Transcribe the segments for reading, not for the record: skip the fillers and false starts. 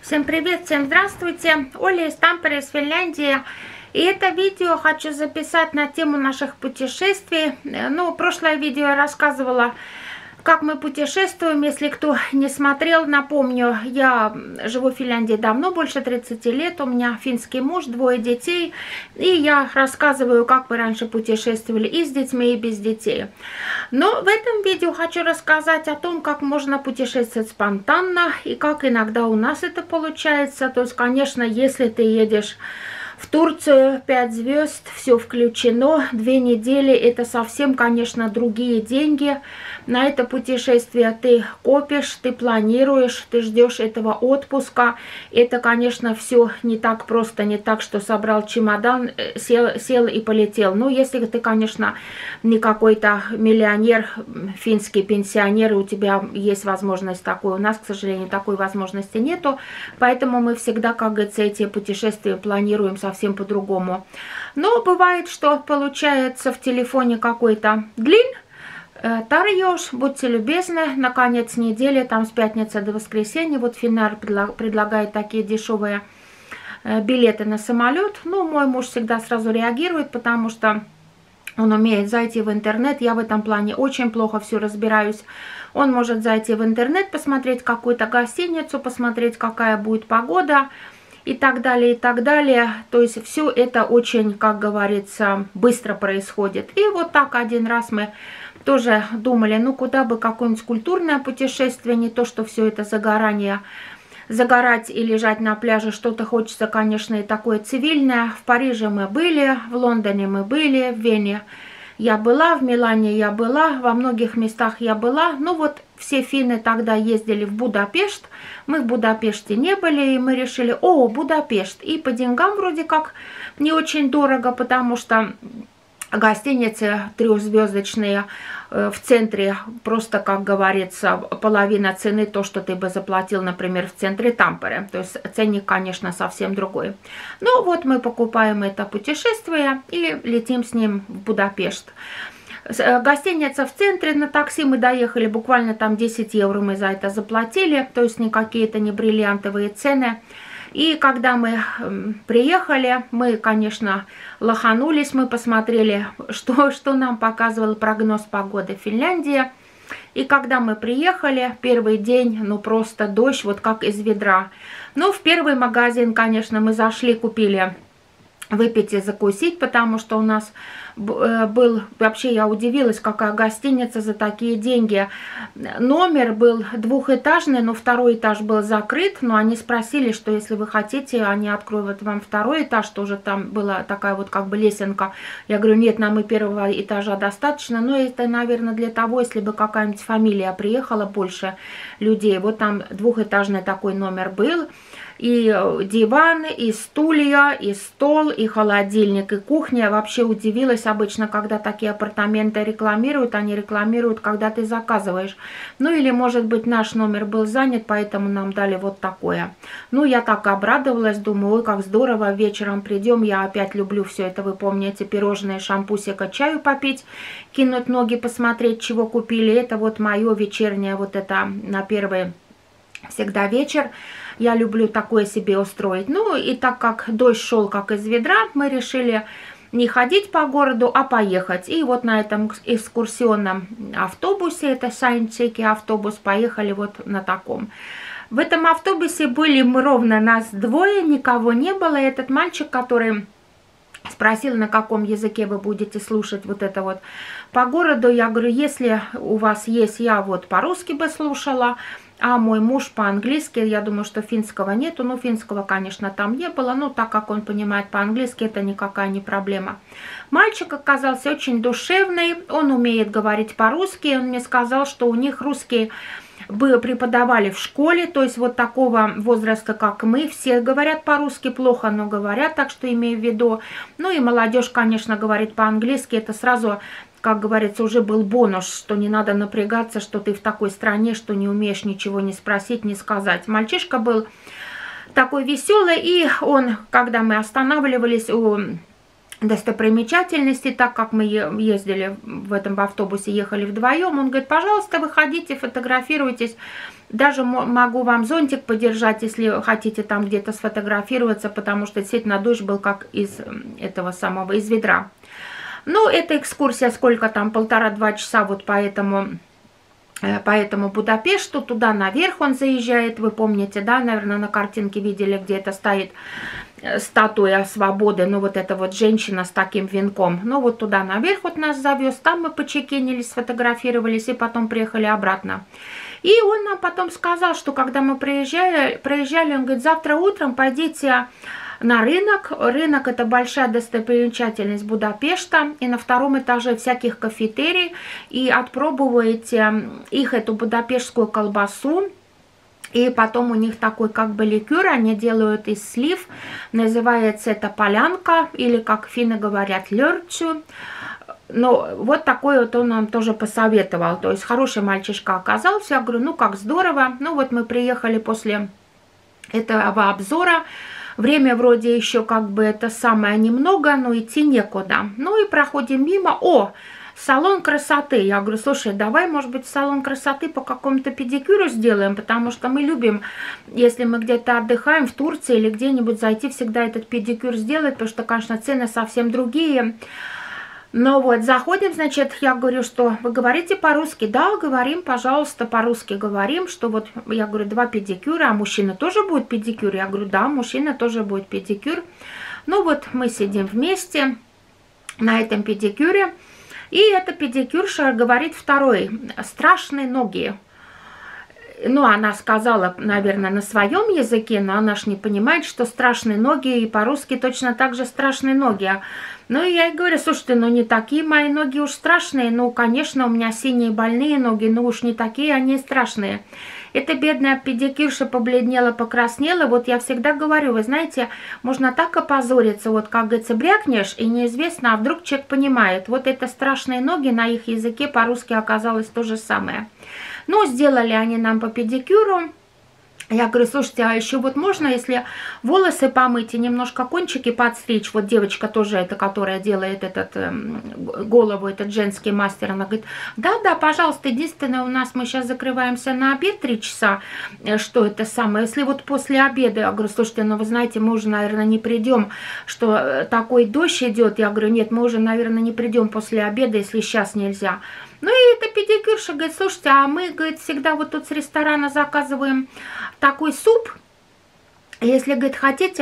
Всем привет, всем здравствуйте! Оля из Тампере, из Финляндии. И это видео хочу записать на тему наших путешествий. Прошлое видео я рассказывала, как мы путешествуем. Если кто не смотрел, напомню, я живу в Финляндии давно, больше 30 лет. У меня финский муж, 2 детей. И я рассказываю, как мы раньше путешествовали и с детьми, и без детей. Но в этом видео хочу рассказать о том, как можно путешествовать спонтанно и как иногда у нас это получается. То есть, конечно, если ты едешь в Турцию, 5 звезд, все включено, 2 недели, это совсем, конечно, другие деньги. На это путешествие ты копишь, ты планируешь, ты ждешь этого отпуска. Это, конечно, все не так просто, не так, что собрал чемодан, сел и полетел. Ну, если ты, конечно, не какой-то миллионер, финский пенсионер, и у тебя есть возможность такой. У нас, к сожалению, такой возможности нету. Поэтому мы всегда, как говорится, эти путешествия планируем совсем по-другому. Но бывает, что получается в телефоне какой-то длин, тарьёж, будьте любезны, на конец недели, там с пятницы до воскресенья, вот Финар предлагает такие дешевые билеты на самолет. Ну, мой муж всегда сразу реагирует, потому что он умеет зайти в интернет, я в этом плане очень плохо все разбираюсь. Он может зайти в интернет, посмотреть какую-то гостиницу, посмотреть, какая будет погода, и так далее, и так далее. То есть все это очень, как говорится, быстро происходит. И вот так один раз мы тоже думали, ну куда бы какое-нибудь культурное путешествие, не то, что все это загорание, загорать и лежать на пляже, что-то хочется, конечно, и такое цивильное. В Париже мы были, в Лондоне мы были, в Вене я была, в Милане я была, во многих местах я была. Ну вот все финны тогда ездили в Будапешт, мы в Будапеште не были, и мы решили, Будапешт. И по деньгам вроде как не очень дорого, потому что гостиницы 3-звездочные в центре, просто, как говорится, половина цены то, что ты бы заплатил, например, в центре Тампере. То есть ценник, конечно, совсем другой. Ну вот мы покупаем это путешествие и летим с ним в Будапешт. Гостиница в центре, на такси мы доехали, буквально там 10 евро мы за это заплатили, то есть не какие-то не бриллиантовые цены. И когда мы приехали, мы, конечно, лоханулись, мы посмотрели, что нам показывал прогноз погоды в Финляндии. И когда мы приехали, первый день, ну просто дождь, вот как из ведра. Ну, в первый магазин, конечно, мы зашли, купили выпить и закусить, потому что у нас был, вообще я удивилась, какая гостиница за такие деньги. Номер был 2-этажный, но 2-й этаж был закрыт, но они спросили, что если вы хотите, они откроют вам 2-й этаж, тоже там была такая вот как бы лесенка. Я говорю, нет, нам и 1-го этажа достаточно, но это, наверное, для того, если бы какая-нибудь фамилия приехала, больше людей. Вот там 2-этажный такой номер был. И диван, и стулья, и стол, и холодильник, и кухня. Я вообще удивилась обычно, когда такие апартаменты рекламируют. Они рекламируют, когда ты заказываешь. Ну или, может быть, наш номер был занят, поэтому нам дали вот такое. Ну, я так обрадовалась, думаю, ой, как здорово, вечером придем. Я опять люблю все это, вы помните, пирожные, шампусика, чаю попить, кинуть ноги, посмотреть, чего купили. Это вот мое вечернее, вот это на первый всегда вечер. Я люблю такое себе устроить. Ну и так как дождь шел как из ведра, мы решили не ходить по городу, а поехать. И вот на этом экскурсионном автобусе, это Сайнчеки автобус, поехали вот на таком. В этом автобусе были мы ровно нас 2, никого не было. И этот мальчик, который спросил, на каком языке вы будете слушать вот это вот по городу, я говорю, если у вас есть, я вот по-русски бы слушала, а мой муж по-английски, я думаю, что финского нету, но финского, конечно, там не было, но так как он понимает по-английски, это никакая не проблема. Мальчик оказался очень душевный, он умеет говорить по-русски, он мне сказал, что у них русский преподавали в школе, то есть вот такого возраста, как мы, все говорят по-русски плохо, но говорят, так что имею в виду. Ну и молодежь, конечно, говорит по-английски, это сразу, как говорится, уже был бонус, что не надо напрягаться, что ты в такой стране, что не умеешь ничего не спросить, не сказать. Мальчишка был такой веселый, и он, когда мы останавливались у достопримечательностей, так как мы ездили в этом автобусе, ехали вдвоем. Он говорит, пожалуйста, выходите, фотографируйтесь. Даже могу вам зонтик подержать, если хотите там где-то сфотографироваться, потому что действительно дождь был как из этого самого, из ведра. Ну, эта экскурсия сколько там, 1,5-2 часа вот по этому Будапешту, туда наверх он заезжает, вы помните, да, наверное, на картинке видели, где это стоит статуя свободы, ну вот эта вот женщина с таким венком, ну вот туда наверх вот нас завез, там мы почекинились, сфотографировались и потом приехали обратно. И он нам потом сказал, что когда мы проезжали, он говорит, завтра утром пойдите на рынок. Рынок – это большая достопримечательность Будапешта. И на 2-м этаже всяких кафетерий. И отпробуете их эту будапештскую колбасу. И потом у них такой как бы ликер, они делают из слив. Называется это полянка, или как финны говорят, лёрчу. Ну, вот такой вот он нам тоже посоветовал. То есть хороший мальчишка оказался. Я говорю, ну как здорово. Ну вот мы приехали после этого обзора. Время вроде еще как бы это самое немного, но идти некуда. Ну и проходим мимо. О, салон красоты. Я говорю, слушай, давай, может быть, салон красоты по какому-то педикюру сделаем, потому что мы любим, если мы где-то отдыхаем в Турции или где-нибудь, зайти всегда этот педикюр сделать, потому что, конечно, цены совсем другие. Ну вот, заходим, значит, я говорю, что вы говорите по-русски? Да, говорим, пожалуйста, по-русски говорим, что вот, я говорю, 2 педикюра, а мужчина тоже будет педикюр? Я говорю, да, мужчина тоже будет педикюр. Ну вот, мы сидим вместе на этом педикюре, и эта педикюрша говорит второй, страшные ноги. Ну, она сказала, наверное, на своем языке, но она ж не понимает, что страшные ноги, и по-русски точно так же страшные ноги. Ну, и я ей говорю, слушайте, ну не такие мои ноги уж страшные, ну, конечно, у меня синие больные ноги, но уж не такие они страшные. Эта бедная педикюрша побледнела, покраснела, вот я всегда говорю, вы знаете, можно так опозориться, вот как говорится, брякнешь, и неизвестно, а вдруг человек понимает, вот это страшные ноги, на их языке по-русски оказалось то же самое. Ну, сделали они нам по педикюру. Я говорю, слушайте, а еще вот можно, если волосы помыть и немножко кончики подстричь? Вот девочка тоже, это, которая делает голову, этот женский мастер, она говорит, да, пожалуйста, единственное, у нас мы сейчас закрываемся на обед 3 часа, что это самое, если вот после обеда, я говорю, слушайте, ну вы знаете, мы уже, наверное, не придем, что такой дождь идет, я говорю, нет, мы уже, наверное, не придем после обеда, если сейчас нельзя. Ну и эта педикюрша говорит, слушайте, а мы, говорит, всегда вот тут с ресторана заказываем такой суп. Если, говорит, хотите,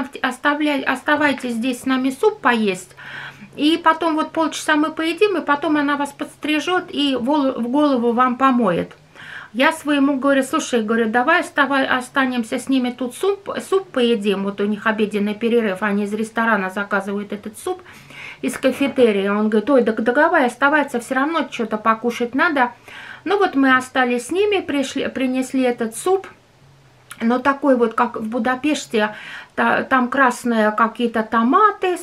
оставайте здесь с нами суп поесть. И потом вот полчаса мы поедим, и потом она вас подстрижет и в голову вам помоет. Я своему говорю, слушай, говорю, давай останемся с ними тут суп поедим. Вот у них обеденный перерыв, они из ресторана заказывают этот суп. Из кафетерия. Он говорит, ой, да давай, оставаться, все равно что-то покушать надо. Ну вот мы остались с ними, принесли этот суп. Но такой вот, как в Будапеште, там красные какие-то томаты,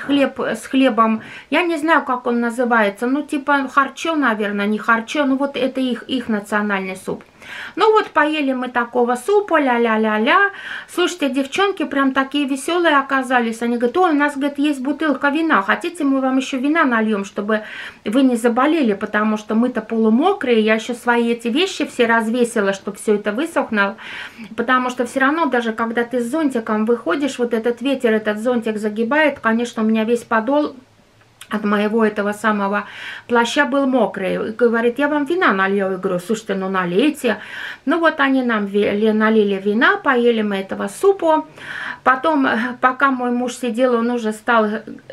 с хлебом. Я не знаю, как он называется. Ну, типа харчо, наверное, не харчо. Ну, вот это их национальный суп. Ну, вот поели мы такого супа, ля-ля-ля-ля. Слушайте, девчонки прям такие веселые оказались. Они говорят, ой, у нас, говорит, есть бутылка вина. Хотите, мы вам еще вина нальем, чтобы вы не заболели, потому что мы-то полумокрые. Я еще свои эти вещи все развесила, чтобы все это высохло. Потому что все равно, даже когда ты с зонтиком выходишь, вот этот ветер, этот зонтик загибает. Конечно, у меня весь подол от моего этого самого плаща был мокрый. И говорит, я вам вина налью. Я говорю, слушайте, ну налейте. Ну вот они нам налили вина, поели мы этого супу. Потом, пока мой муж сидел, он уже стал,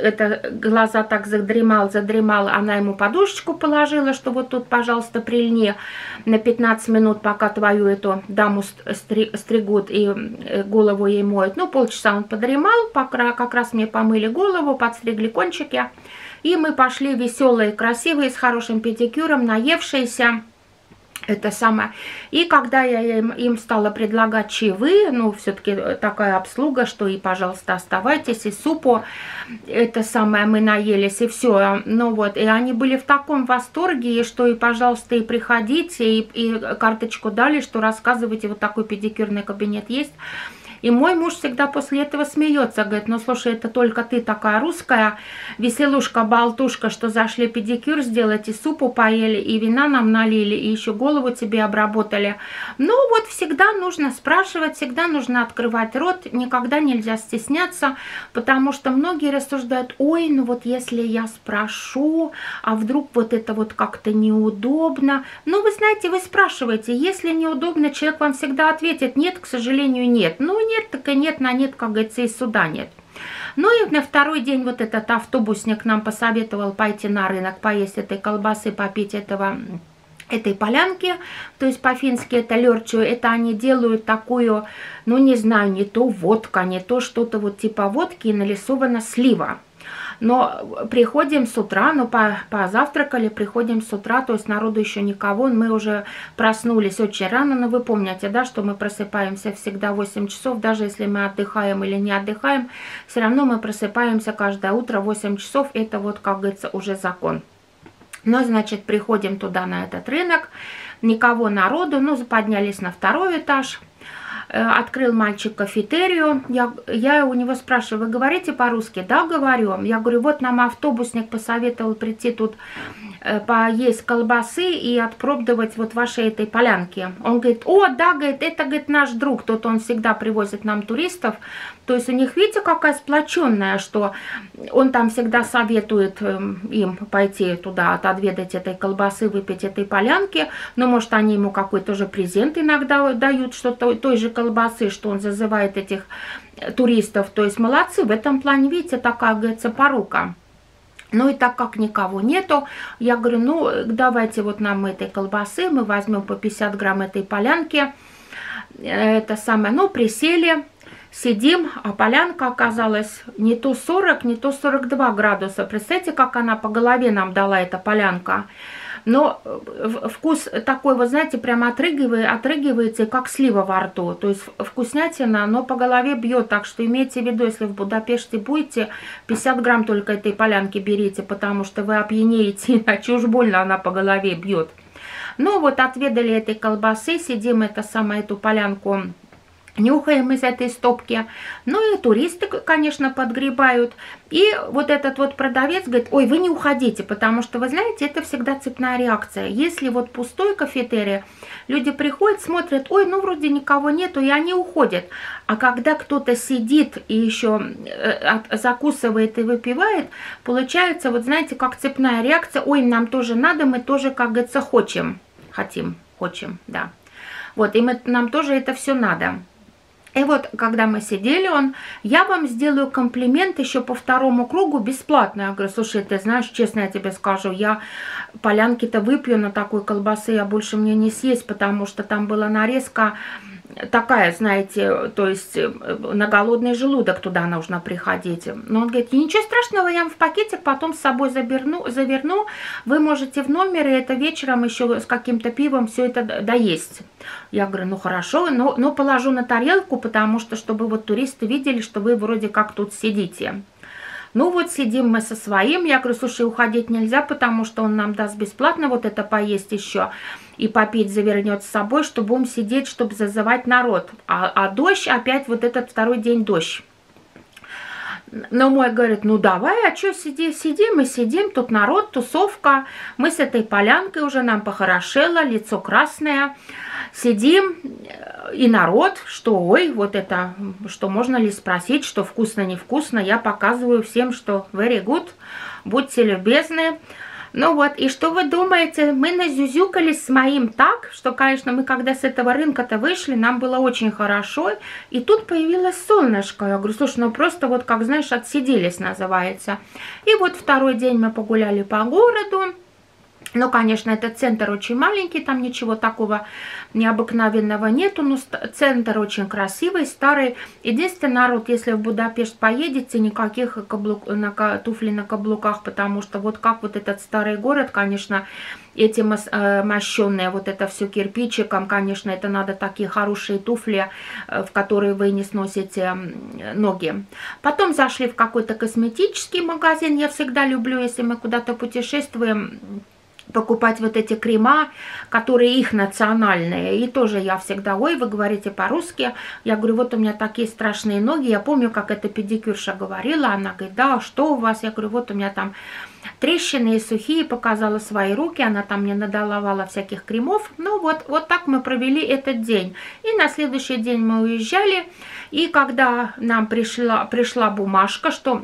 глаза так задремал, она ему подушечку положила, что вот тут, пожалуйста, прильни на 15 минут, пока твою эту даму стригут и голову ей моют. Ну, полчаса он подремал, пока как раз мне помыли голову, подстригли кончики. И мы пошли веселые, красивые, с хорошим педикюром, наевшиеся. Это самое. И когда я им стала предлагать чаевые, ну, все-таки такая обслуга, что и, пожалуйста, оставайтесь, и супу, это самое, мы наелись, и все. Ну, вот, и они были в таком восторге, что и, пожалуйста, и приходите, и карточку дали, что рассказывайте, вот такой педикюрный кабинет есть. И мой муж всегда после этого смеется, говорит, ну слушай, это только ты такая русская, веселушка-болтушка, что зашли педикюр сделать, и супу поели, и вина нам налили, и еще голову тебе обработали. Ну вот всегда нужно спрашивать, всегда нужно открывать рот, никогда нельзя стесняться, потому что многие рассуждают, ой, ну вот если я спрошу, а вдруг вот это вот как-то неудобно. Ну вы знаете, вы спрашиваете, если неудобно, человек вам всегда ответит, нет, к сожалению, нет. Ну нет, так и нет, на нет, как говорится, и суда нет. Ну и на второй день вот этот автобусник нам посоветовал пойти на рынок, поесть этой колбасы, попить этой полянки, то есть по-фински это лёрчу, это они делают такую, ну не знаю, не то водка, не то что-то вот типа водки, и нарисована слива. Но приходим с утра, ну позавтракали, приходим с утра, то есть народу еще никого, мы уже проснулись очень рано, но вы помните, да, что мы просыпаемся всегда в 8 часов, даже если мы отдыхаем или не отдыхаем, все равно мы просыпаемся каждое утро в 8 часов, это вот, как говорится, уже закон. Ну, значит, приходим туда, на этот рынок, никого народу, ну, поднялись на второй этаж. Открыл мальчик кафетерию, я у него спрашиваю, вы говорите по-русски? Да, говорю. Я говорю, вот нам автобусник посоветовал прийти тут поесть колбасы и отпробовать вот вашей этой полянки. Он говорит, о, да, говорит, это, говорит, наш друг, тут он всегда привозит нам туристов. То есть у них, видите, какая сплоченная, что он там всегда советует им пойти туда, отведать этой колбасы, выпить этой полянки. Но, может, они ему какой-то же презент иногда дают, что той же колбасы, что он зазывает этих туристов. То есть молодцы, в этом плане, видите, такая, говорится, порука. Ну и так как никого нету, я говорю, ну давайте вот нам этой колбасы, мы возьмем по 50 грамм этой полянки. Это самое, ну присели, сидим, а полянка оказалась не то 40, не то 42 градуса. Представляете, как она по голове нам дала, эта полянка. Но вкус такой, вы знаете, прямо отрыгивается, как слива во рту. То есть вкуснятина, но по голове бьет. Так что имейте в виду, если в Будапеште будете, 50 грамм только этой полянки берите, потому что вы опьянеете, иначе уж больно она по голове бьет. Ну вот отведали этой колбасы, сидим эту полянку, нюхаем из этой стопки. Ну и туристы, конечно, подгребают. И вот этот вот продавец говорит, ой, вы не уходите, потому что, вы знаете, это всегда цепная реакция. Если вот пустой кафетерий, люди приходят, смотрят, ой, ну вроде никого нету, и они уходят. А когда кто-то сидит и еще закусывает и выпивает, получается, вот знаете, как цепная реакция, ой, нам тоже надо, мы тоже, как говорится, хотим, да. Вот, и нам тоже это все надо. И вот, когда мы сидели, я вам сделаю комплимент еще по второму кругу бесплатно. Я говорю, слушай, ты знаешь, честно я тебе скажу, я полянки-то выпью на такой колбасы, я больше мне не съесть, потому что там была нарезка такая, знаете, то есть на голодный желудок туда нужно приходить. Но он говорит, ничего страшного, я вам в пакетик потом с собой заверну, вы можете в номере это вечером еще с каким-то пивом все это доесть. Я говорю, ну хорошо, но положу на тарелку, потому что, чтобы вот туристы видели, что вы вроде как тут сидите. Ну вот сидим мы со своим, я говорю, слушай, уходить нельзя, потому что он нам даст бесплатно вот это поесть еще и попить завернет с собой, что будем сидеть, чтобы зазывать народ. А дождь, опять вот этот второй день дождь. Но мой говорит, ну давай, а что сидим и сидим, тут народ, тусовка, мы с этой полянкой уже нам похорошело, лицо красное, сидим, и народ, что ой, вот это, что можно ли спросить, что вкусно, невкусно, я показываю всем, что very good, будьте любезны. Ну вот, и что вы думаете, мы назюзюкались с моим так, что, конечно, мы когда с этого рынка-то вышли, нам было очень хорошо, и тут появилось солнышко. Я говорю, слушай, ну просто вот, как знаешь, отсиделись называется. И вот второй день мы погуляли по городу. Ну, конечно, этот центр очень маленький, там ничего такого необыкновенного нету, но центр очень красивый, старый. Единственный народ, если в Будапешт поедете, никаких туфлей на каблуках, потому что вот как вот этот старый город, конечно, эти мощенные, вот это все кирпичиком, конечно, это надо такие хорошие туфли, в которые вы не сносите ноги. Потом зашли в какой-то косметический магазин, я всегда люблю, если мы куда-то путешествуем, покупать вот эти крема, которые их национальные. И тоже я всегда, ой, вы говорите по-русски. Я говорю, вот у меня такие страшные ноги. Я помню, как эта педикюрша говорила. Она говорит, да, что у вас? Я говорю, вот у меня там трещины и сухие. Показала свои руки. Она там мне надоловала всяких кремов. Ну вот так мы провели этот день. И на следующий день мы уезжали. И когда нам пришла бумажка, что...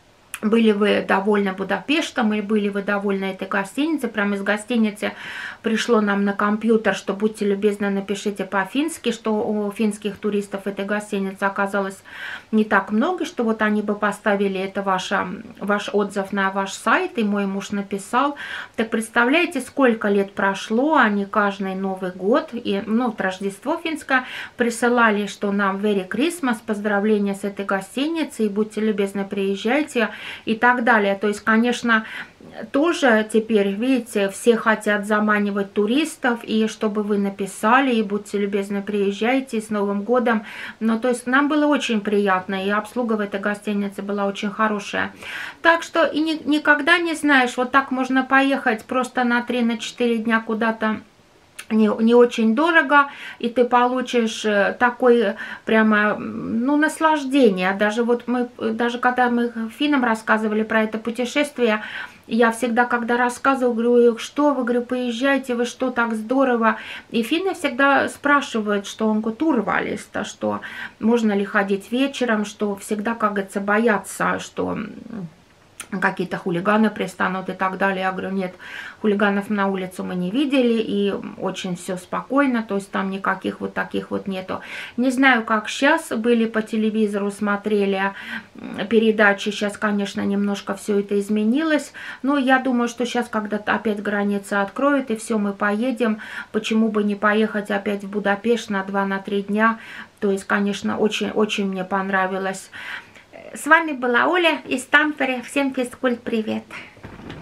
Были вы довольны Будапештом или были вы довольны этой гостиницей? Прямо из гостиницы пришло нам на компьютер, что будьте любезны, напишите по-фински, что у финских туристов этой гостиницы оказалось не так много, что вот они бы поставили это ваш отзыв на ваш сайт, и мой муж написал. Так представляете, сколько лет прошло, они каждый Новый год, и, ну, Рождество финское, присылали, что нам Merry Christmas, поздравления с этой гостиницей, и будьте любезны, приезжайте, и так далее. То есть, конечно, тоже теперь, видите, все хотят заманивать туристов, и чтобы вы написали, и будьте любезны, приезжайте, с Новым годом. Ну, то есть, нам было очень приятно, и обслуга в этой гостинице была очень хорошая. Так что, и никогда не знаешь, вот так можно поехать просто на 3-4 дня куда-то, не очень дорого, и ты получишь такое прямо, ну, наслаждение. Даже вот даже когда мы финнам рассказывали про это путешествие, я всегда, когда рассказываю, говорю, что вы, говорю, поезжайте, вы что, так здорово. И финны всегда спрашивают, что он турвалиста, что можно ли ходить вечером, что всегда, как говорится, боятся, что... какие-то хулиганы пристанут и так далее. Я говорю, нет, хулиганов на улицу мы не видели, и очень все спокойно, то есть там никаких вот таких вот нету. Не знаю, как сейчас, были по телевизору, смотрели передачи, сейчас, конечно, немножко все это изменилось, но я думаю, что сейчас, когда опять границы откроют, и все, мы поедем, почему бы не поехать опять в Будапешт на 2-3 дня, то есть, конечно, очень мне понравилось. С вами была Оля из Тампере. Всем физкульт привет!